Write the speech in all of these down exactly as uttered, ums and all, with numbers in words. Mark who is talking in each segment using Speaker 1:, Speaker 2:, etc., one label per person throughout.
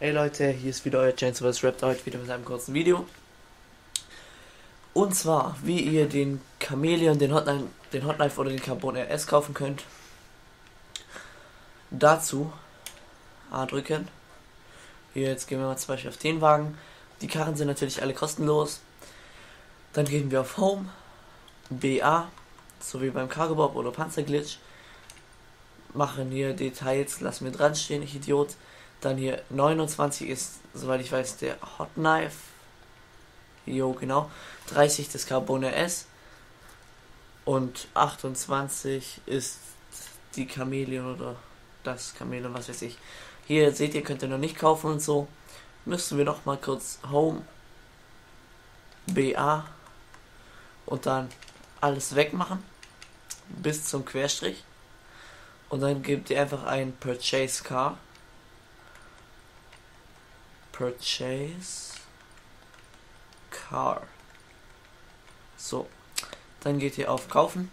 Speaker 1: Hey Leute, hier ist wieder euer Chance vs. Raptor, heute wieder mit einem kurzen Video. Und zwar, wie ihr den Chameleon, den Hotline, den Hotlife oder den Carbon R S kaufen könnt. Dazu A drücken. Hier, jetzt gehen wir mal zum Beispiel auf den Wagen. Die Karren sind natürlich alle kostenlos. Dann gehen wir auf Home, B A, so wie beim Cargo Bob oder Panzerglitch. Machen hier Details, lassen wir dran stehen, ich Idiot. Dann hier neunundzwanzig ist, soweit ich weiß, der Hotknife. Jo, genau. dreißig das Carbon R S. Und achtundzwanzig ist die Chameleon oder das Chameleon, was weiß ich. Hier seht ihr, könnt ihr noch nicht kaufen und so. Müssen wir noch mal kurz Home, B A und dann alles wegmachen. Bis zum Querstrich. Und dann gebt ihr einfach ein Purchase Car. Purchase Car. So. Dann geht ihr auf Kaufen.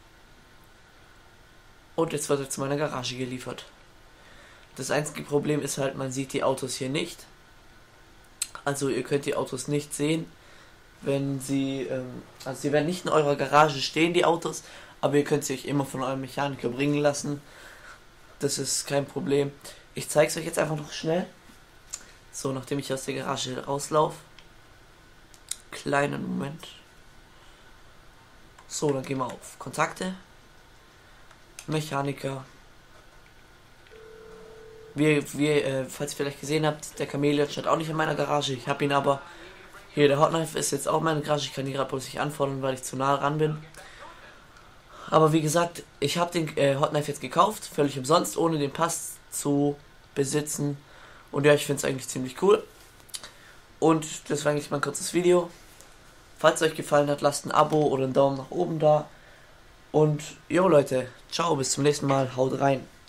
Speaker 1: Und jetzt wird er zu meiner Garage geliefert. Das einzige Problem ist halt, man sieht die Autos hier nicht. Also ihr könnt die Autos nicht sehen, wenn sie, ähm, also sie werden nicht in eurer Garage stehen, die Autos, aber ihr könnt sie euch immer von eurem Mechaniker bringen lassen. Das ist kein Problem. Ich zeige es euch jetzt einfach noch schnell. So, nachdem ich aus der Garage rauslaufe. Kleinen Moment. So, dann gehen wir auf Kontakte. Mechaniker. Wie, wie äh, falls ihr vielleicht gesehen habt, der Chameleon steht auch nicht in meiner Garage. Ich habe ihn aber. Hier, der Hotknife ist jetzt auch in meiner Garage. Ich kann die gerade bloß nicht anfordern, weil ich zu nah ran bin. Aber wie gesagt, ich habe den äh, Hotknife jetzt gekauft. Völlig umsonst, ohne den Pass zu besitzen. Und ja, ich finde es eigentlich ziemlich cool. Und das war eigentlich mein kurzes Video. Falls es euch gefallen hat, lasst ein Abo oder einen Daumen nach oben da. Und jo Leute, ciao, bis zum nächsten Mal, haut rein.